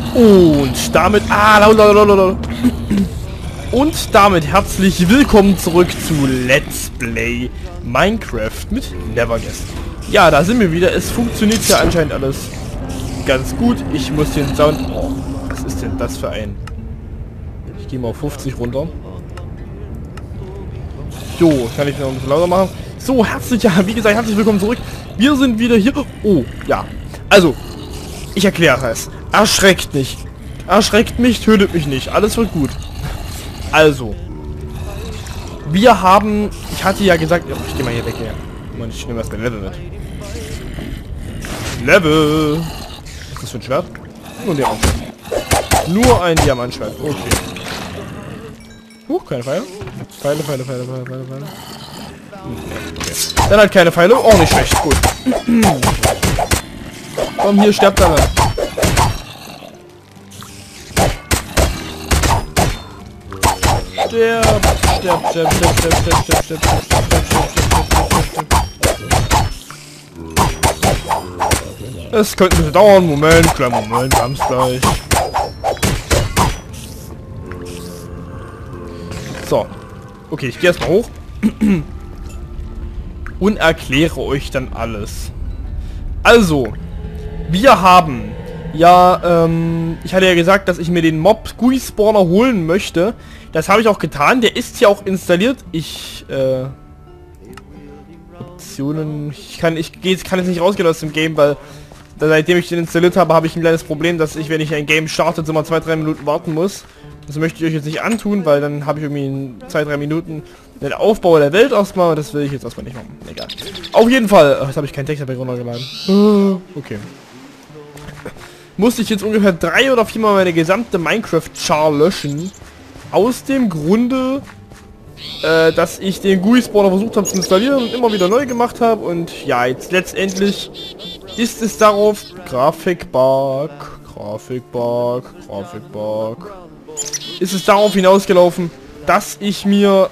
Und damit... Und damit herzlich willkommen zurück zu Let's Play Minecraft mit Neverguest. Ja, da sind wir wieder. Es funktioniert ja anscheinend alles ganz gut. Ich muss den Sound... Oh, was ist denn das für ein... Ich gehe mal auf 50 runter. So, kann ich noch ein bisschen lauter machen. So, wie gesagt, herzlich willkommen zurück. Wir sind wieder hier. Oh, ja. Also, ich erkläre es. Erschreckt nicht. Erschreckt mich, tötet mich nicht. Alles wird gut. Also, wir haben... Ich hatte ja gesagt... Oh, ich gehe mal hier weg hier. Mann, ich nehme erstmal Level mit. Level! Was ist das für ein Schwert? Nur ein Diamantschwert. Nur ein Diamantschwert. Okay. Keine Pfeile. Pfeile. Okay. Dann halt keine Pfeile. Oh, nicht schlecht. Gut. Komm, hier sterbt alle. Sterb. Es könnte ein bisschen dauern. Moment, kleinen Moment, wir haben es gleich. So. Okay, ich gehe erstmal hoch. Und erkläre euch dann alles. Also, wir haben... Ja, ich hatte ja gesagt, dass ich mir den Mob GUI Spawner holen möchte. Das habe ich auch getan. Der ist hier auch installiert. Optionen... Ich kann jetzt nicht rausgehen aus dem Game, weil... Seitdem ich den installiert habe, habe ich ein kleines Problem, dass ich, wenn ich ein Game startet, immer 2-3 Minuten warten muss. Das möchte ich euch jetzt nicht antun, weil dann habe ich irgendwie in 2-3 Minuten den Aufbau der Welt erstmal. Das will ich jetzt erstmal nicht machen. Egal. Auf jeden Fall. Jetzt habe ich keinen Text dabei runtergeladen. Okay. Musste ich jetzt ungefähr 3 oder 4 Mal meine gesamte Minecraft-Char löschen. Aus dem Grunde, dass ich den GUI-Spawner versucht habe zu installieren und immer wieder neu gemacht habe. Und ja, jetzt letztendlich ist es darauf... Grafikbug. Ist es darauf hinausgelaufen, dass ich mir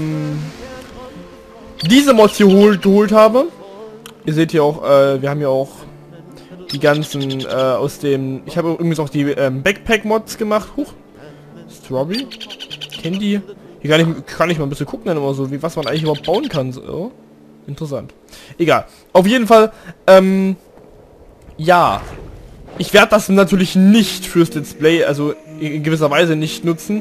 diese Mods hier geholt habe. Ihr seht hier auch, wir haben ja auch die ganzen aus dem... Ich habe übrigens auch die Backpack-Mods gemacht. Huch. Strawberry. Candy. Hier kann ich mal ein bisschen gucken dann immer so, was man eigentlich überhaupt bauen kann. So. Interessant. Egal. Auf jeden Fall, ja. Ich werde das natürlich nicht fürs Let's Play, also in gewisser Weise nicht nutzen.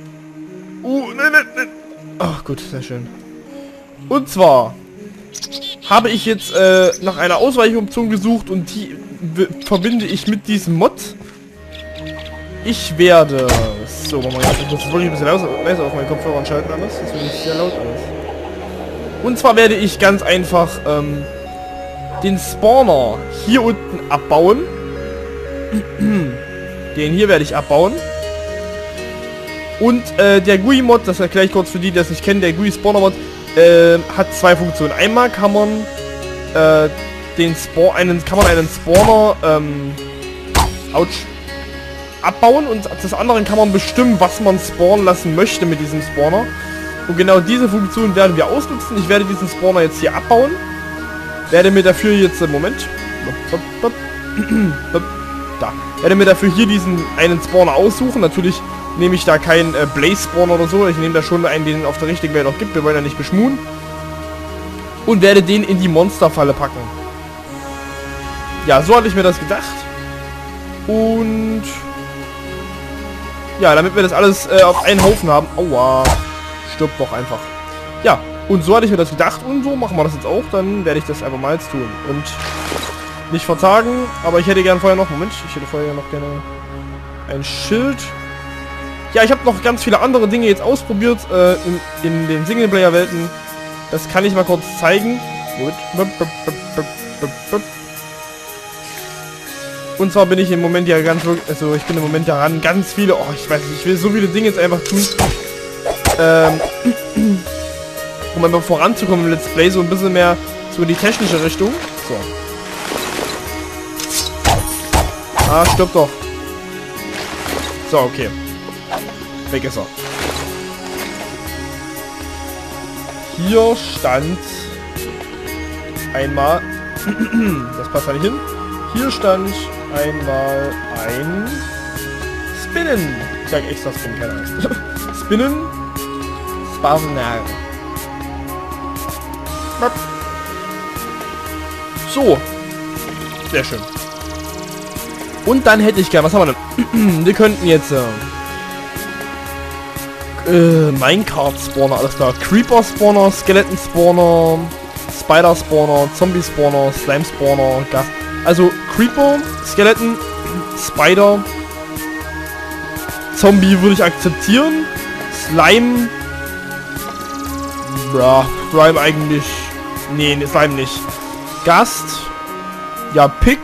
Ne. Ach gut, sehr schön. Und zwar habe ich jetzt nach einer Ausweichoption gesucht und die verbinde ich mit diesem Mod. Ich werde... So, machen wir jetzt. Ich muss wirklich ein bisschen leiser auf meinen Kopfhörern schalten alles. Das wird nicht sehr laut alles. Und zwar werde ich ganz einfach den Spawner hier unten abbauen. Den hier werde ich abbauen. Und der GUI-Mod, das erkläre ich kurz für die, die das nicht kennen, der GUI-Spawner-Mod hat 2 Funktionen. Einmal kann man einen Spawner abbauen und des anderen kann man bestimmen, was man spawnen lassen möchte mit diesem Spawner. Und genau diese Funktion werden wir ausnutzen. Ich werde diesen Spawner jetzt hier abbauen. Werde mir dafür jetzt... Moment. Da. Werde mir dafür hier diesen einen Spawner aussuchen. Natürlich nehme ich da keinen Blaze Spawner oder so. Ich nehme da schon einen, den es auf der richtigen Welt auch gibt. Wir wollen ja nicht beschmuhen. Und werde den in die Monsterfalle packen. Ja, so hatte ich mir das gedacht. Und... Ja, damit wir das alles auf einen Haufen haben. Aua. Stirbt doch einfach. Ja, und so hatte ich mir das gedacht. Und so machen wir das jetzt auch. Dann werde ich das einfach mal jetzt tun. Und... Nicht verzagen, aber ich hätte gern vorher noch... Moment, ich hätte vorher noch gerne ein Schild. Ja, ich habe noch ganz viele andere Dinge jetzt ausprobiert in den Singleplayer-Welten. Das kann ich mal kurz zeigen. Und zwar bin ich im Moment ja ganz... Also ich bin im Moment daran, ganz viele... Oh, ich weiß nicht, ich will so viele Dinge jetzt einfach tun. Um einfach voranzukommen im Let's Play, so ein bisschen mehr so in die technische Richtung. So. Ah, stirb doch. So, okay. Weg ist er. Hier stand einmal... Das passt da nicht hin. Hier stand einmal ein Spinnen. Ich sag extra Spinnen, keine Ahnung. Spinnen. Spawner. So. Sehr schön. Und dann hätte ich gern, was haben wir denn? Wir könnten jetzt Minecart-Spawner, alles klar. Creeper-Spawner, Skeleton-Spawner, Spider-Spawner, Zombie-Spawner, Slime-Spawner, Gas. Also Creeper, Skeleton, Spider, Zombie würde ich akzeptieren. Slime. Ja, Slime eigentlich. Nee, Slime nicht. Gast. Ja, Pick.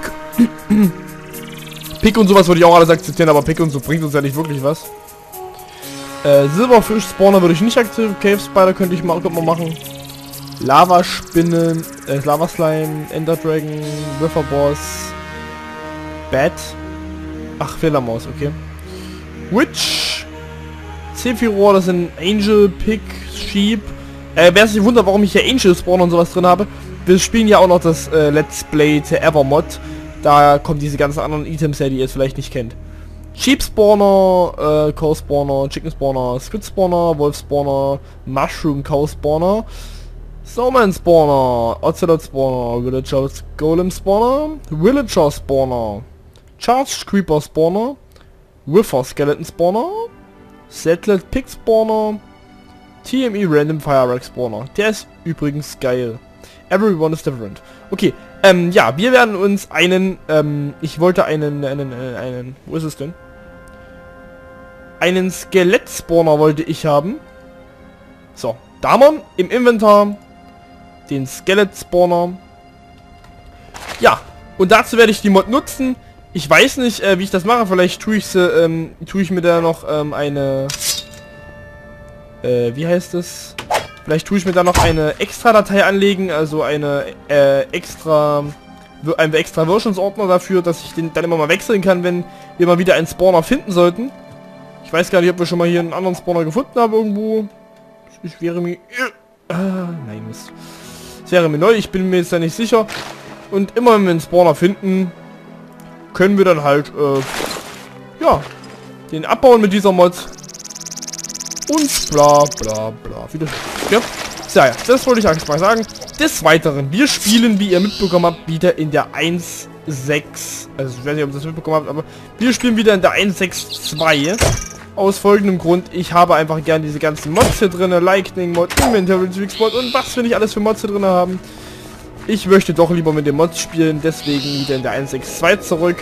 Pick und sowas würde ich auch alles akzeptieren, aber Pick und so bringt uns ja nicht wirklich was. Silberfisch-Spawner würde ich nicht akzeptieren. Cave-Spider könnte man machen. Lavaspinnen, Lava-Slime, Ender-Dragon, Wither-Boss, Bat. Ach, Fledermaus, okay. Witch, Sephiroth, das sind Angel, Pig, Sheep. Wer sich wundert, warum ich hier Angel-Spawner und sowas drin habe, wir spielen ja auch noch das Let's Play The Evermod. Da kommen diese ganzen anderen Items her, die ihr jetzt vielleicht nicht kennt. Sheep Spawner, Cow Spawner, Chicken Spawner, Squid Spawner, Wolf Spawner, Mushroom Cow Spawner, Snowman Spawner, Ocelot Spawner, Villager Golem Spawner, Villager Spawner, Charged Creeper Spawner, Wither Skeleton Spawner, Settlet Pig Spawner, TME Random Firework Spawner. Der ist übrigens geil. Everyone is different. Okay, ja, wir werden uns einen, ich wollte einen, wo ist es denn? Einen Skelett-Spawner wollte ich haben. So, da haben wir im Inventar den Skelett-Spawner. Ja, und dazu werde ich die Mod nutzen. Ich weiß nicht, wie ich das mache. Vielleicht tue ich mir da noch eine, wie heißt es? Vielleicht tue ich mir da noch eine extra Datei anlegen, also einen extra Versionsordner dafür, dass ich den dann immer mal wechseln kann, wenn wir mal wieder einen Spawner finden sollten. Ich weiß gar nicht, ob wir schon mal hier einen anderen Spawner gefunden haben irgendwo. Ich wäre mir... nein, Mist. Es wäre mir neu, ich bin mir jetzt da nicht sicher. Und immer wenn wir einen Spawner finden, können wir dann halt, ja, den abbauen mit dieser Mod. Und bla bla bla. Wieder, ja. So, ja, das wollte ich eigentlich mal sagen. Des Weiteren, wir spielen, wie ihr mitbekommen habt, wieder in der 1.6. Also ich weiß nicht, ob ihr das mitbekommen habt, aber wir spielen wieder in der 1.6.2. Aus folgendem Grund, ich habe einfach gern diese ganzen Mods hier drin, Lightning Mod, Inventory Tweaks Mod und was wir nicht alles für Mods hier drin haben. Ich möchte doch lieber mit den Mods spielen, deswegen wieder in der 1.6.2 zurück.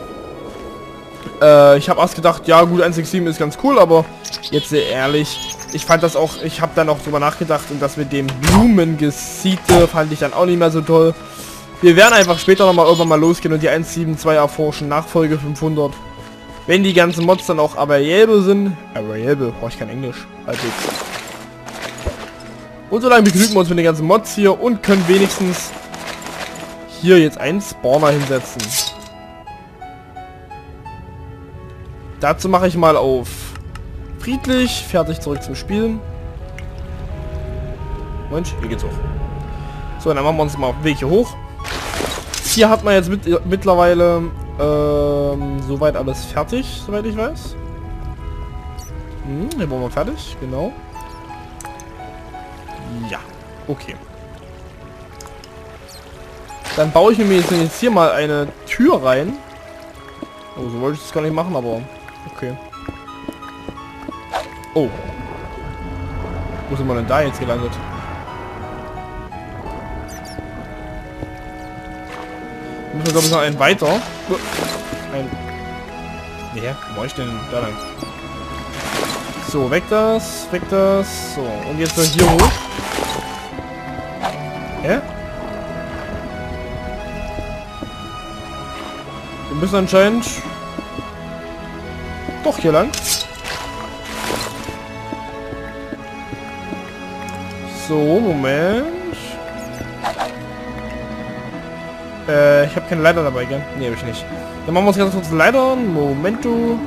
Ich habe erst gedacht, ja gut, 1.6.7 ist ganz cool, aber jetzt sehr ehrlich, ich fand das auch, ich habe dann auch drüber nachgedacht und das mit dem Blumengesiete fand ich dann auch nicht mehr so toll. Wir werden einfach später nochmal irgendwann mal losgehen und die 1.7.2 erforschen, Nachfolge 500. Wenn die ganzen Mods dann auch available sind, brauche ich kein Englisch, also jetzt. Und solange begnügen wir uns mit den ganzen Mods hier und können wenigstens hier jetzt einen Spawner hinsetzen. Dazu mache ich mal auf friedlich, fertig, zurück zum Spielen. Mensch, hier geht's hoch. So, dann machen wir uns mal auf den Weg hier hoch. Hier hat man jetzt mittlerweile soweit alles fertig, soweit ich weiß. Hier waren wir fertig, genau. Ja, okay. Dann baue ich mir jetzt hier mal eine Tür rein. Oh, so wollte ich das gar nicht machen, aber okay. Oh. Wo sind wir denn da jetzt gelandet? Müssen wir, glaube ich, noch einen weiter. Ein... Ja, wo war ich denn da lang? So, weg das, weg das. So, und jetzt hier hoch. Hä? Wir müssen anscheinend... doch hier lang. So, Moment. Ich habe keine Leiter dabei, gell? Ne, habe ich nicht. Dann machen wir uns ganz kurz Leitern. Momento.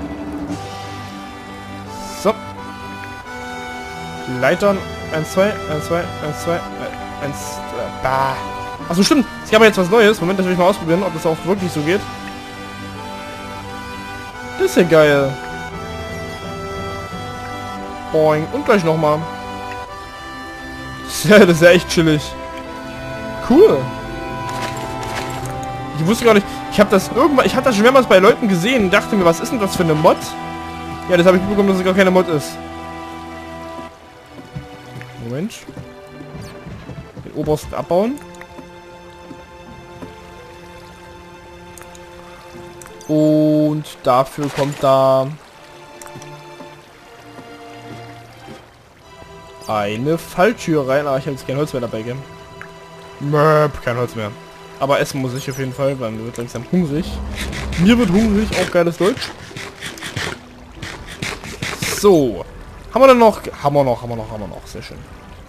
So. Leitern. 1, 2, 1, 2, 1, 2, 1, bah. Achso, stimmt. Es gab jetzt was Neues. Moment, das will ich mal ausprobieren, ob das auch wirklich so geht. Das ist ja geil. Boing. Und gleich nochmal. Das ist ja echt chillig. Cool. Ich wusste gar nicht. Ich habe das schon mehrmals bei Leuten gesehen und dachte mir, was ist denn das für eine Mod? Ja, das habe ich mitbekommen, dass es gar keine Mod ist. Moment. Den obersten abbauen. Und dafür kommt da eine Falltür rein. Aber ich habe jetzt kein Holz mehr dabei, gell? Möp, kein Holz mehr. Aber essen muss ich auf jeden Fall, weil mir wird langsam hungrig. Mir wird hungrig, auch geiles Deutsch. So. Haben wir dann noch? Haben wir noch. Sehr schön.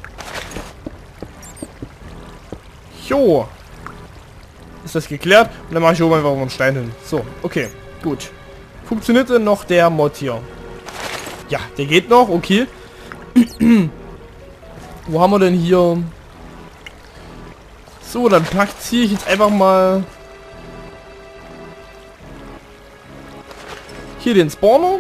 Jo. Ist das geklärt? Und dann mache ich oben einfach einen Stein hin. So, okay. Gut. Funktioniert denn noch der Mod hier? Ja, der geht noch. Okay. Wo haben wir denn hier? So, dann ziehe ich jetzt einfach mal hier den Spawner.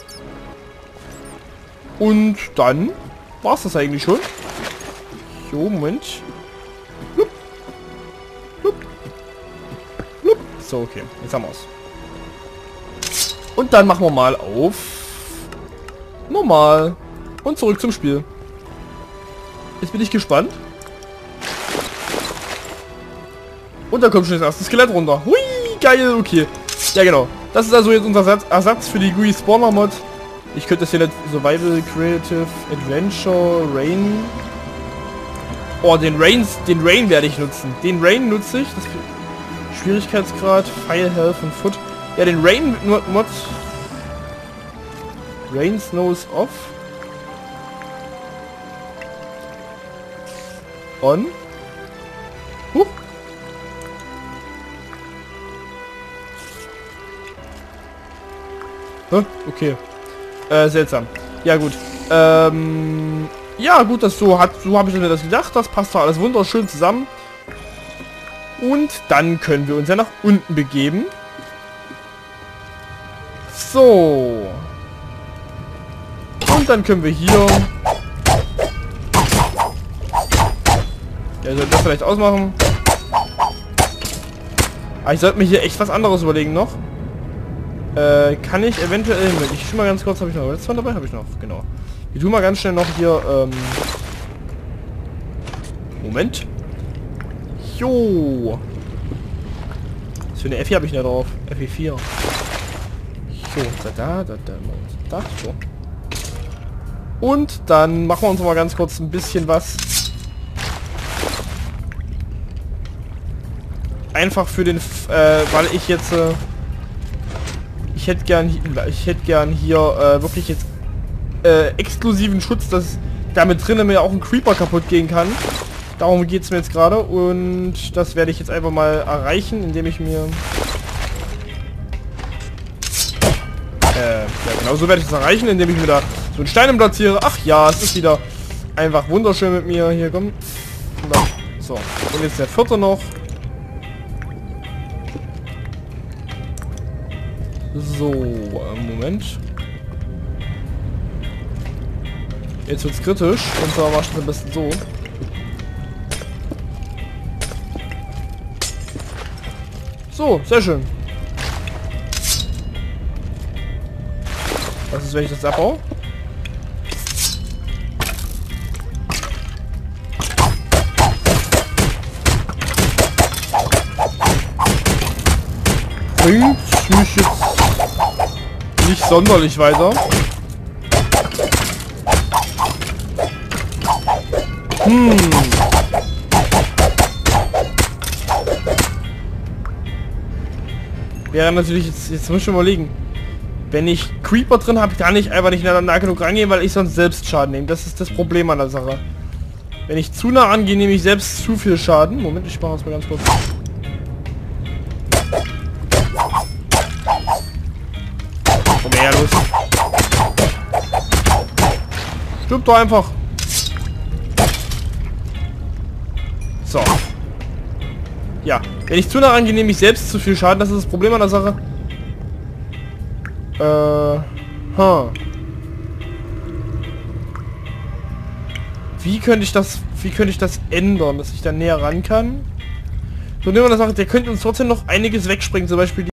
Und dann war es das eigentlich schon. Jo, Moment. Blub. Blub. Blub. So, okay. Jetzt haben wir es. Und dann machen wir mal auf normal. Und zurück zum Spiel. Jetzt bin ich gespannt. Und da kommt schon das erste Skelett runter. Hui, geil, okay. Ja, genau. Das ist also jetzt unser Ersatz für die GUI Spawner Mod. Ich könnte das hier nicht Survival, Creative, Adventure, Rain. Oh, den Rain werde ich nutzen. Den Rain nutze ich. Das Schwierigkeitsgrad, File, Health und Foot. Ja, den Rain Mod. Rain Snows off. On. Huch. Okay. Seltsam. Ja gut. Ja gut, so habe ich mir das gedacht. Das passt doch alles wunderschön zusammen. Und dann können wir uns ja nach unten begeben. So. Und dann können wir hier... Ja, soll das vielleicht ausmachen? Aber ich sollte mir hier echt was anderes überlegen noch. Kann ich eventuell... Ich schau mal ganz kurz, habe ich noch Redstone dabei? Habe ich noch, genau. Ich tue mal ganz schnell noch hier... Moment. Jo. Was für eine Effi habe ich da drauf? FE4. So, da. So. Und dann machen wir uns mal ganz kurz ein bisschen was. Einfach für den... weil ich jetzt... Ich hätte gern hier wirklich jetzt exklusiven Schutz, dass damit drinnen mir auch ein Creeper kaputt gehen kann. Darum geht es mir jetzt gerade und das werde ich jetzt einfach mal erreichen, indem ich mir... ja genau, so werde ich es erreichen, indem ich mir da so einen Stein platziere. Ach ja, es ist wieder einfach wunderschön mit mir. Hier, komm. So, und jetzt der vierte noch. So, Moment. Jetzt wird's kritisch. Und zwar machst du am besten so. So, sehr schön. Was ist, wenn ich das abbaue? Bringt mich jetzt nicht sonderlich weiter. Wäre natürlich jetzt muss ich schon überlegen. Wenn ich Creeper drin habe, kann ich einfach nicht nah genug rangehen, weil ich sonst selbst Schaden nehme. Das ist das Problem an der Sache. Wenn ich zu nah rangehe, nehme ich selbst zu viel Schaden. Moment, ich mache das mal ganz kurz. Komm her, los. Stimmt doch einfach. So. Ja, wenn ich zu nah rangehe, nehme ich selbst zu viel Schaden. Das ist das Problem an der Sache. Wie könnte ich das ändern, dass ich da näher ran kann? So, nehmen wir das Sache, der könnte uns trotzdem noch einiges wegspringen, zum Beispiel